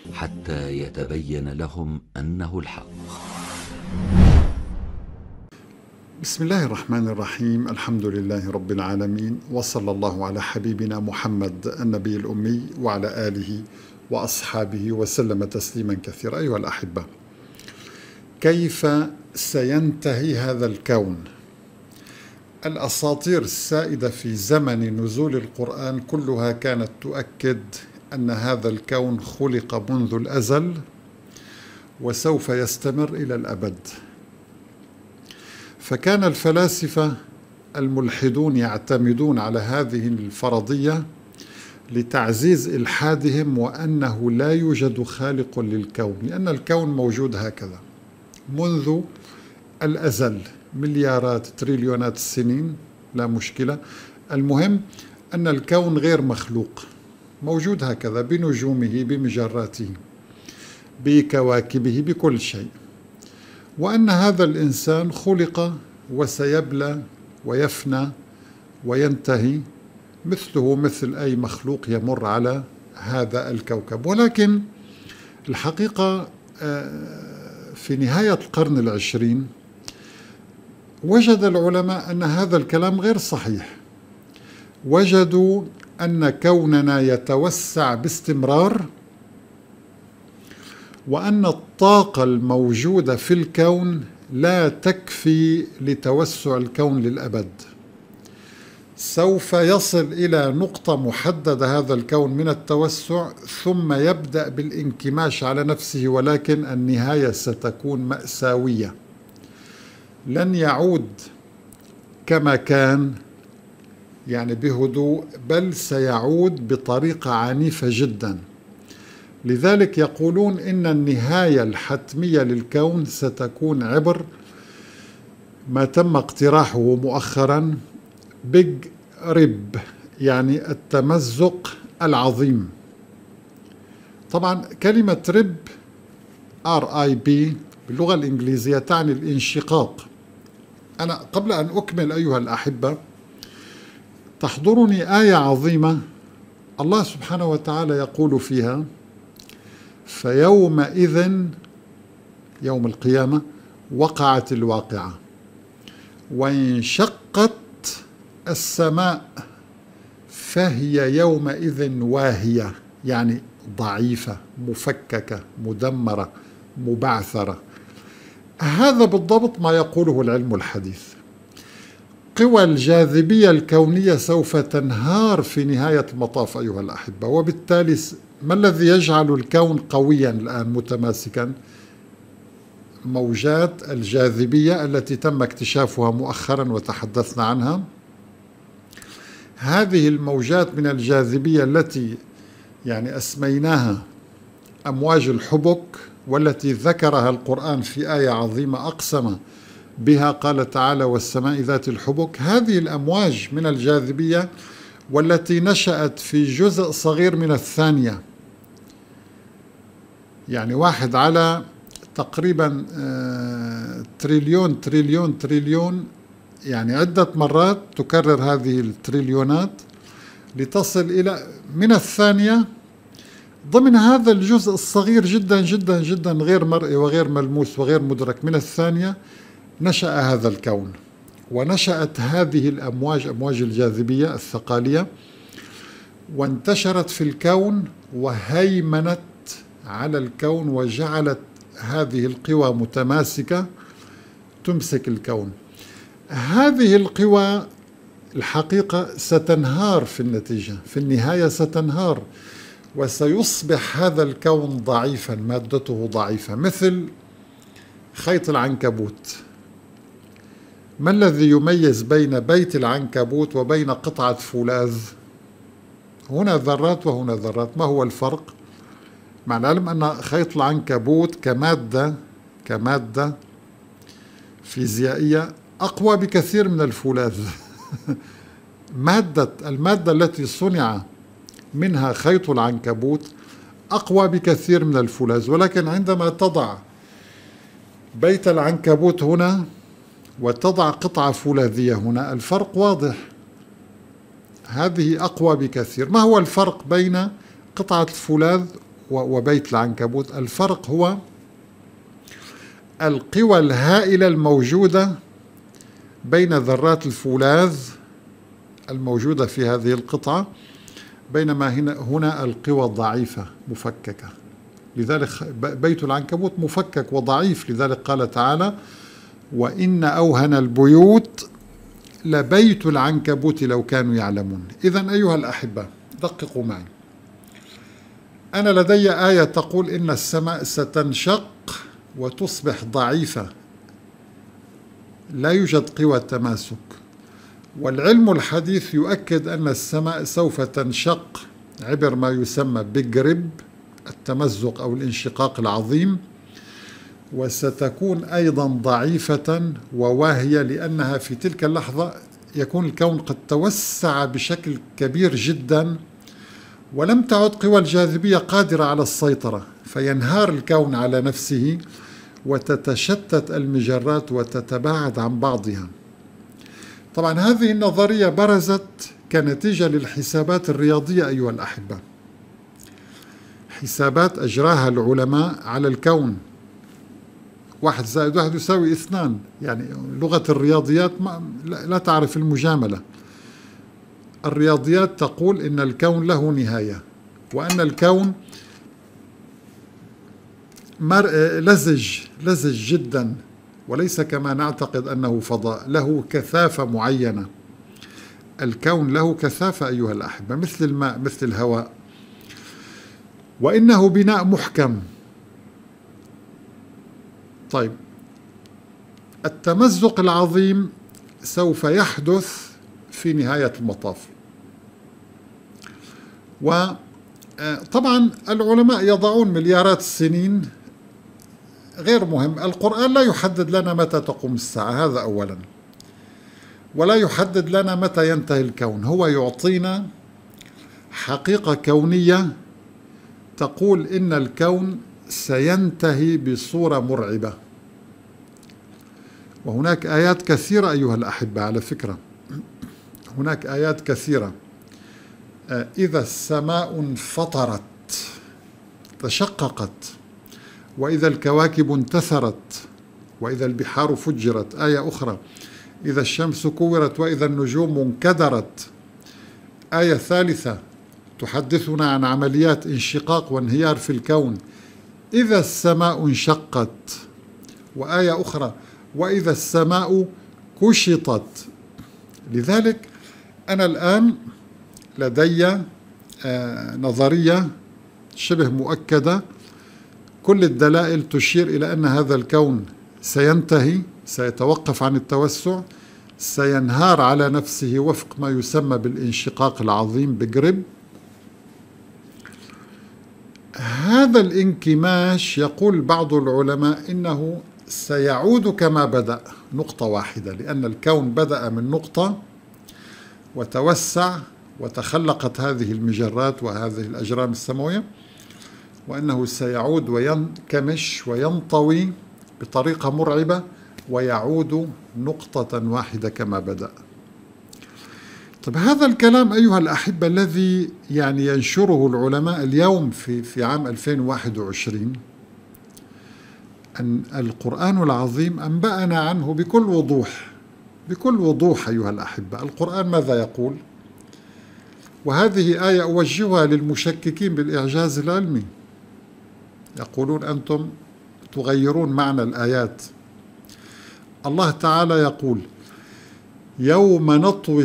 حتى يتبين لهم أنه الحق. بسم الله الرحمن الرحيم. الحمد لله رب العالمين، وصلى الله على حبيبنا محمد النبي الأمي وعلى آله وأصحابه وسلم تسليما كثيرا. أيها الأحبة، كيف سينتهي هذا الكون؟ الأساطير السائدة في زمن نزول القرآن كلها كانت تؤكد أن هذا الكون خلق منذ الأزل وسوف يستمر إلى الأبد. فكان الفلاسفة الملحدون يعتمدون على هذه الفرضية لتعزيز إلحادهم، وأنه لا يوجد خالق للكون، لأن الكون موجود هكذا منذ الأزل، مليارات تريليونات السنين، لا مشكلة. المهم أن الكون غير مخلوق، موجود هكذا بنجومه بمجراته بكواكبه بكل شيء، وأن هذا الإنسان خلق وسيبلى ويفنى وينتهي مثله مثل أي مخلوق يمر على هذا الكوكب. ولكن الحقيقة في نهاية القرن العشرين وجد العلماء أن هذا الكلام غير صحيح. وجدوا أن كوننا يتوسع باستمرار، وأن الطاقة الموجودة في الكون لا تكفي لتوسع الكون للأبد. سوف يصل إلى نقطة محددة هذا الكون من التوسع، ثم يبدأ بالانكماش على نفسه، ولكن النهاية ستكون مأساوية، لن يعود كما كان يعني بهدوء، بل سيعود بطريقة عنيفة جدا. لذلك يقولون إن النهاية الحتمية للكون ستكون عبر ما تم اقتراحه مؤخرا بيج ريب، يعني التمزق العظيم. طبعا كلمة ريب RIP باللغة الإنجليزية تعني الانشقاق. أنا قبل أن أكمل أيها الأحبة، تحضرني آية عظيمة الله سبحانه وتعالى يقول فيها: فيومئذ، يوم القيامة، وقعت الواقعة، وانشقت السماء فهي يومئذ واهية، يعني ضعيفة مفككة مدمرة مبعثرة. هذا بالضبط ما يقوله العلم الحديث. قوى الجاذبية الكونية سوف تنهار في نهاية المطاف أيها الأحبة، وبالتالي ما الذي يجعل الكون قويا الآن متماسكا؟ موجات الجاذبية التي تم اكتشافها مؤخرا وتحدثنا عنها. هذه الموجات من الجاذبية التي يعني أسميناها أمواج الحبك، والتي ذكرها القرآن في آية عظيمة أقسم بها، قال تعالى: والسماء ذات الحبك. هذه الأمواج من الجاذبية والتي نشأت في جزء صغير من الثانية، يعني 1 على تقريبا تريليون تريليون تريليون، يعني عدة مرات تكرر هذه التريليونات لتصل إلى من الثانية. ضمن هذا الجزء الصغير جدا جدا جدا غير مرئي وغير ملموس وغير مدرك من الثانية نشأ هذا الكون، ونشأت هذه الأمواج، أمواج الجاذبية الثقالية، وانتشرت في الكون وهيمنت على الكون، وجعلت هذه القوى متماسكة تمسك الكون. هذه القوى الحقيقة ستنهار في النتيجة، في النهاية ستنهار، وسيصبح هذا الكون ضعيفا، مادته ضعيفة مثل خيط العنكبوت. ما الذي يميز بين بيت العنكبوت وبين قطعة فولاذ؟ هنا ذرات وهنا ذرات. ما هو الفرق؟ مع العلم أن خيط العنكبوت كمادة فيزيائية أقوى بكثير من الفولاذ. المادة التي صنع منها خيط العنكبوت أقوى بكثير من الفولاذ، ولكن عندما تضع بيت العنكبوت هنا وتضع قطعة فولاذية هنا، الفرق واضح، هذه أقوى بكثير. ما هو الفرق بين قطعة الفولاذ وبيت العنكبوت. الفرق هو القوى الهائلة الموجودة بين ذرات الفولاذ الموجودة في هذه القطعة، بينما هنا القوى ضعيفة مفككة. لذلك بيت العنكبوت مفكك وضعيف، لذلك قال تعالى: وإن أوهن البيوت لبيت العنكبوت لو كانوا يعلمون. إذن أيها الأحبة دققوا معي، أنا لدي آية تقول إن السماء ستنشق وتصبح ضعيفة، لا يوجد قوى تماسك، والعلم الحديث يؤكد أن السماء سوف تنشق عبر ما يسمى بيج ريب، التمزق أو الانشقاق العظيم، وستكون أيضا ضعيفة وواهية، لأنها في تلك اللحظة يكون الكون قد توسع بشكل كبير جدا، ولم تعد قوى الجاذبية قادرة على السيطرة، فينهار الكون على نفسه وتتشتت المجرات وتتباعد عن بعضها. طبعا هذه النظرية برزت كنتيجة للحسابات الرياضية أيها الأحبة، حسابات أجراها العلماء على الكون. 1 زائد 1 يساوي 2، يعني لغة الرياضيات لا تعرف المجاملة. الرياضيات تقول إن الكون له نهاية، وأن الكون لزج جدا، وليس كما نعتقد أنه فضاء، له كثافة معينة. الكون له كثافة أيها الأحبة، مثل الماء مثل الهواء، وإنه بناء محكم. طيب، التمزق العظيم سوف يحدث في نهاية المطاف. وطبعا العلماء يضعون مليارات السنين، غير مهم. القرآن لا يحدد لنا متى تقوم الساعة، هذا أولا، ولا يحدد لنا متى ينتهي الكون. هو يعطينا حقيقة كونية تقول إن الكون سينتهي بصورة مرعبة. وهناك آيات كثيرة أيها الأحبة، على فكرة هناك آيات كثيرة. إذا السماء انفطرت تشققت، وإذا الكواكب انتثرت، وإذا البحار فجرت. آية أخرى: إذا الشمس كورت، وإذا النجوم انكدرت. آية ثالثة تحدثنا عن عمليات انشقاق وانهيار في الكون: إذا السماء انشقت. وآية أخرى: وإذا السماء كشطت. لذلك أنا الآن لدي نظرية شبه مؤكدة، كل الدلائل تشير إلى أن هذا الكون سينتهي، سيتوقف عن التوسع، سينهار على نفسه وفق ما يسمى بالانشقاق العظيم بيج ريب. هذا الانكماش يقول بعض العلماء إنه سيعود كما بدأ، نقطة واحدة، لأن الكون بدأ من نقطة وتوسع وتخلقت هذه المجرات وهذه الأجرام السماوية، وأنه سيعود وينكمش وينطوي بطريقة مرعبة ويعود نقطة واحدة كما بدأ. طيب، هذا الكلام أيها الأحبة الذي يعني ينشره العلماء اليوم في عام 2021، أن القرآن العظيم أنبأنا عنه بكل وضوح، بكل وضوح أيها الأحبة. القرآن ماذا يقول؟ وهذه آية أوجهها للمشككين بالإعجاز العلمي، يقولون أنتم تغيرون معنى الآيات. الله تعالى يقول: يوم نطوي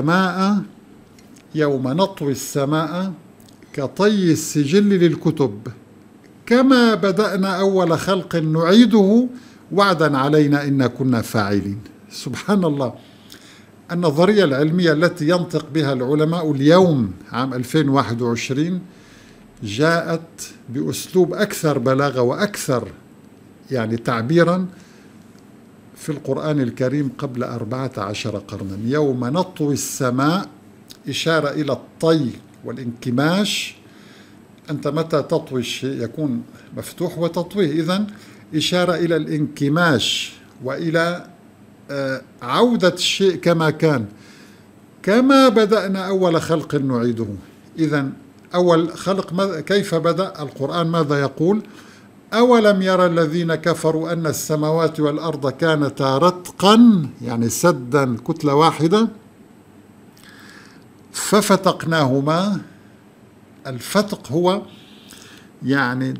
السماء كطي السجل للكتب كما بدأنا أول خلق نعيده وعدا علينا إنا كنا فاعلين. سبحان الله، النظرية العلمية التي ينطق بها العلماء اليوم عام 2021 جاءت بأسلوب أكثر بلاغة وأكثر يعني تعبيرا في القرآن الكريم قبل 14 قرنا. يوم نطوي السماء، إشارة إلى الطي والانكماش. أنت متى تطوي الشيء يكون مفتوح وتطويه، إذن إشارة إلى الانكماش وإلى عودة الشيء كما كان، كما بدأنا أول خلق نعيده. إذن أول خلق كيف بدأ القرآن؟ ماذا يقول؟ أولم يرى الذين كفروا أن السماوات والأرض كانتا رتقا، يعني سدا كتلة واحدة، ففتقناهما. الفتق هو يعني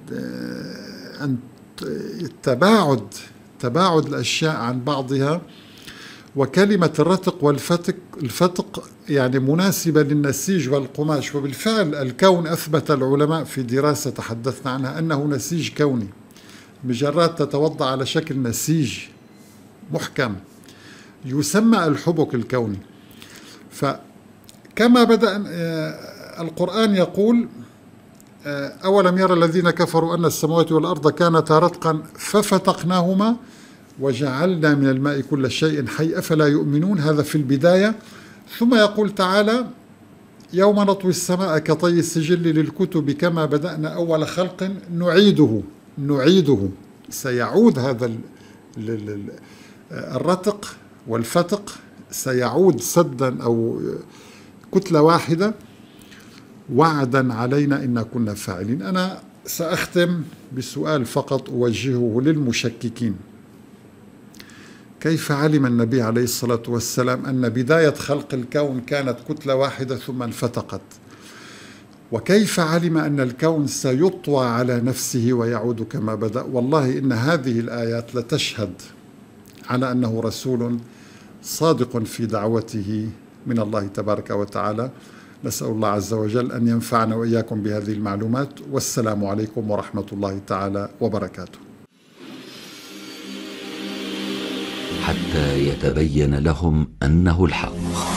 تباعد الأشياء عن بعضها، وكلمة الرتق الفتق يعني مناسبة للنسيج والقماش. وبالفعل الكون أثبت العلماء في دراسة تحدثنا عنها أنه نسيج كوني، مجرات تتوضع على شكل نسيج محكم يسمى الحبك الكوني. فكما بدأ القرآن يقول أولم يرى الذين كفروا أن السماوات والأرض كانتا رتقا ففتقناهما وجعلنا من الماء كل شيء حي أفلا يؤمنون. هذا في البداية. ثم يقول تعالى يوم نطوي السماء كطي السجل للكتب كما بدأنا أول خلق نعيده. سيعود هذا الرتق والفتق، سيعود سدا أو كتلة واحدة، وعدا علينا إنا كنا فاعلين. أنا سأختم بسؤال فقط أوجهه للمشككين: كيف علم النبي عليه الصلاة والسلام أن بداية خلق الكون كانت كتلة واحدة ثم انفتقت؟ وكيف علم أن الكون سيطوى على نفسه ويعود كما بدأ؟ والله إن هذه الآيات لتشهد على أنه رسول صادق في دعوته من الله تبارك وتعالى. نسأل الله عز وجل أن ينفعنا وإياكم بهذه المعلومات، والسلام عليكم ورحمة الله تعالى وبركاته. حتى يتبين لهم أنه الحق.